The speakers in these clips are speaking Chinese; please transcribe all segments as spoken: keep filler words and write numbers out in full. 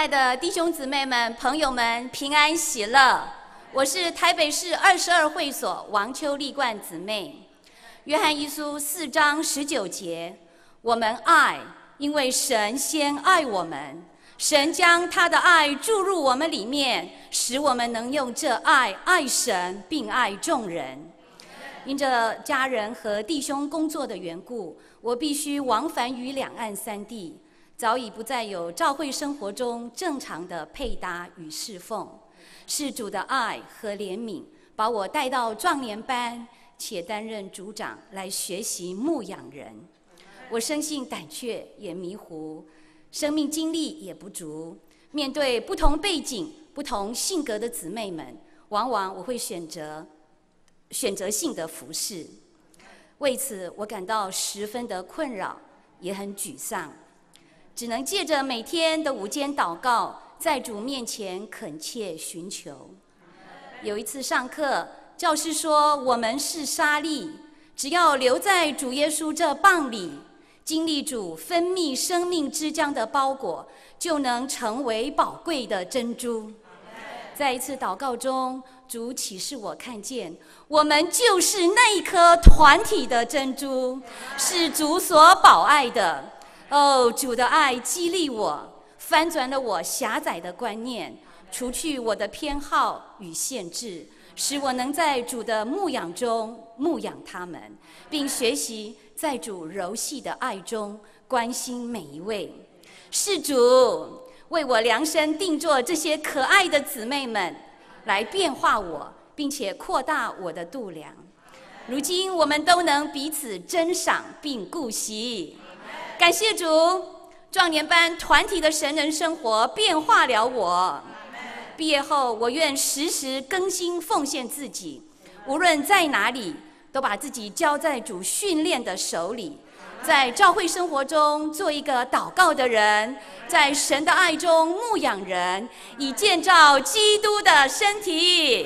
爱的弟兄姊妹们、朋友们，平安喜乐！我是台北市二十二会所王秋丽冠姊妹。约翰一书四章十九节，我们爱，因为神先爱我们。神将他的爱注入我们里面，使我们能用这爱爱神，并爱众人。因着家人和弟兄工作的缘故，我必须往返于两岸三地，早已不再有教会生活中正常的配搭与侍奉。是主的爱和怜悯，把我带到壮年班，且担任组长来学习牧养人。我生性胆怯，也迷糊，生命经历也不足。面对不同背景、不同性格的姊妹们，往往我会选择选择性的服侍。为此，我感到十分的困扰，也很沮丧。只能借着每天的午间祷告，在主面前恳切寻求。有一次上课，教师说我们是沙粒，只要留在主耶稣这棒里，经历主分泌生命之浆的包裹，就能成为宝贵的珍珠。在一次祷告中，主启示我看见，我们就是那一颗团体的珍珠，是主所宝爱的。哦，主的爱激励我，翻转了我狭窄的观念，除去我的偏好与限制，使我能在主的牧养中牧养他们，并学习在主柔细的爱中关心每一位。是主为我量身定做这些可爱的姊妹们，来变化我，并且扩大我的度量。如今我们都能彼此珍赏并顾惜。感谢主，壮年班团体的神人生活变化了我。毕业后，我愿时时更新奉献自己，无论在哪里，都把自己交在主训练的手里，在教会生活中做一个祷告的人，在神的爱中牧养人，以建造基督的身体。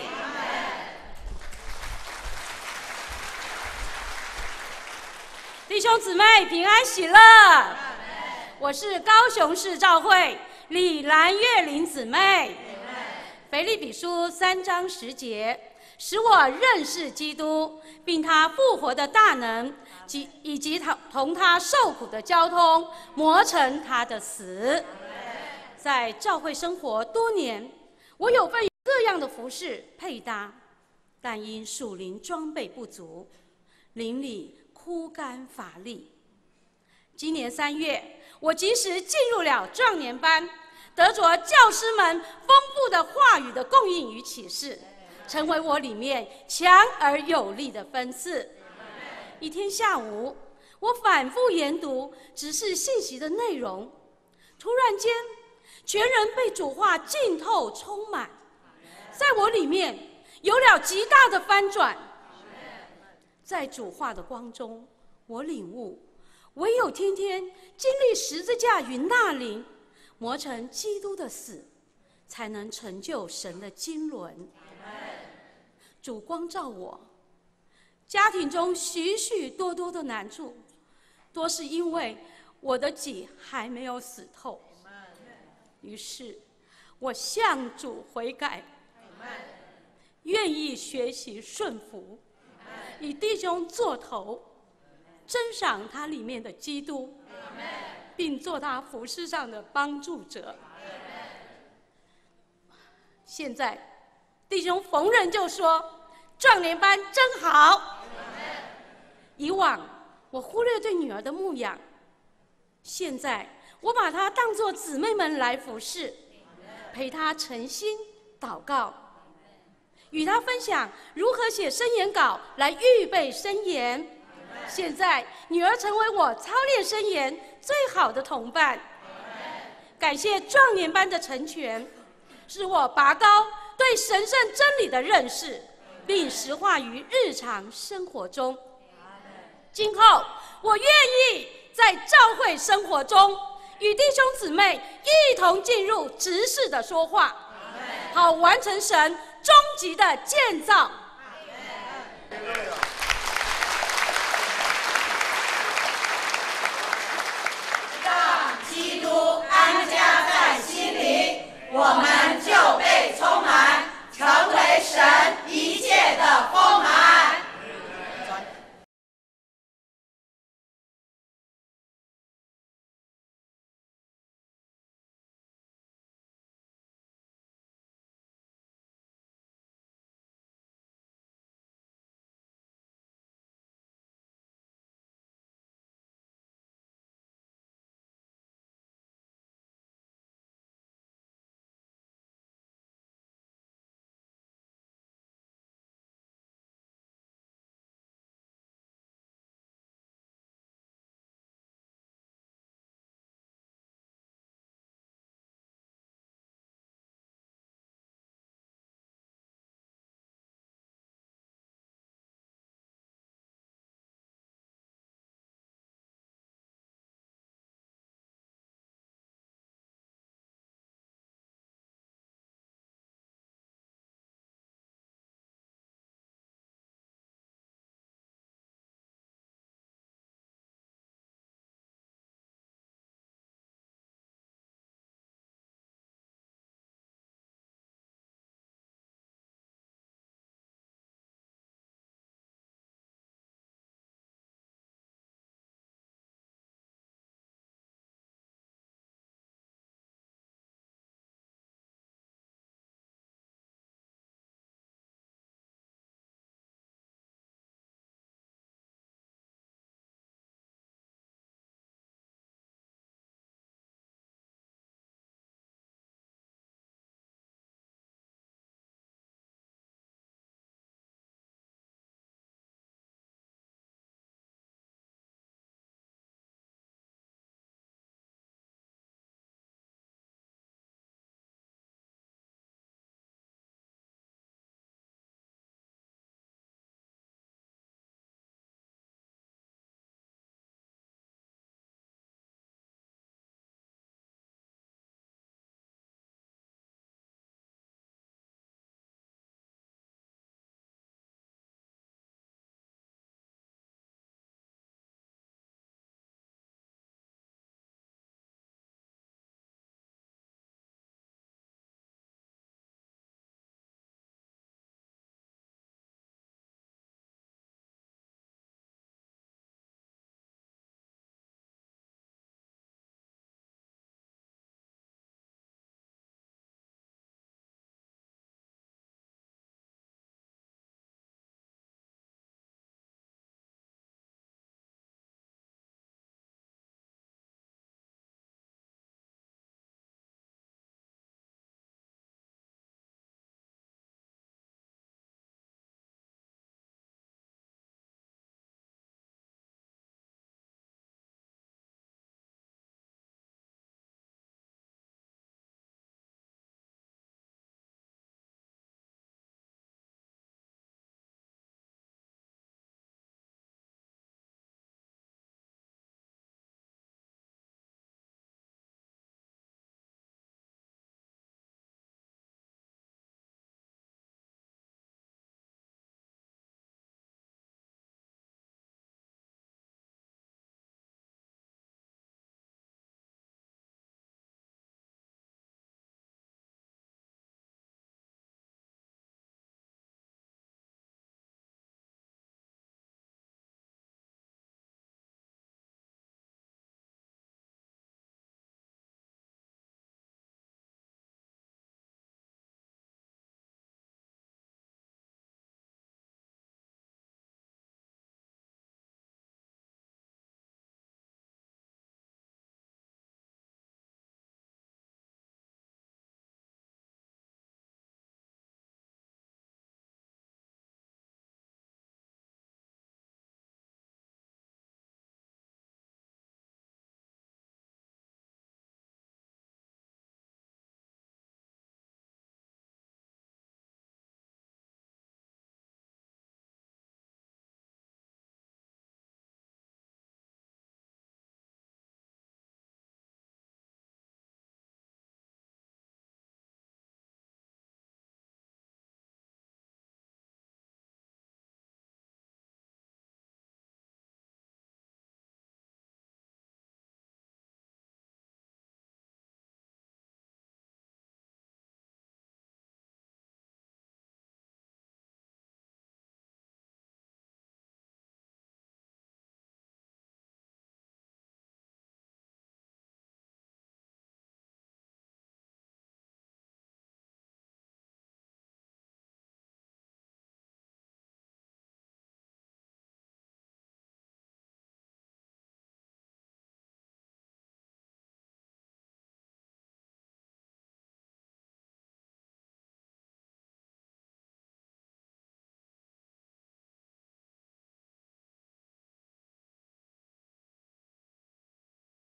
弟兄姊妹平安喜乐！我是高雄市教会李兰月玲姊妹。腓立比书三章十节，使我认识基督，并他复活的大能，及以及他同他受苦的交通，磨成他的死。在教会生活多年，我有份各样的服事配搭，但因属灵装备不足，灵里枯干乏力。今年三月，我及时进入了壮年班，得着教师们丰富的话语的供应与启示，成为我里面强而有力的分次。一天下午，我反复研读指示信息的内容，突然间，全人被主话浸透充满，在我里面有了极大的翻转。在主话的光中，我领悟，唯有天天经历十字架与纳灵，磨成基督的死，才能成就神的经纶。主光照我，家庭中许许多多的难处，多是因为我的己还没有死透。于是，我向主悔改，愿意学习顺服，以弟兄做头，珍赏他里面的基督，并做他服事上的帮助者。现在弟兄逢人就说壮年班真好。以往我忽略对女儿的牧养，现在我把她当作姊妹们来服侍，陪她诚心祷告，与她分享如何写申言稿来预备申言。现在女儿成为我操练申言最好的同伴。感谢壮年班的成全，使我拔高对神圣真理的认识，并实化于日常生活中。今后我愿意在教会生活中与弟兄姊妹一同进入执事的说话，好完成神终极的建造。 让基督安家在心里。 我们就被充满，成为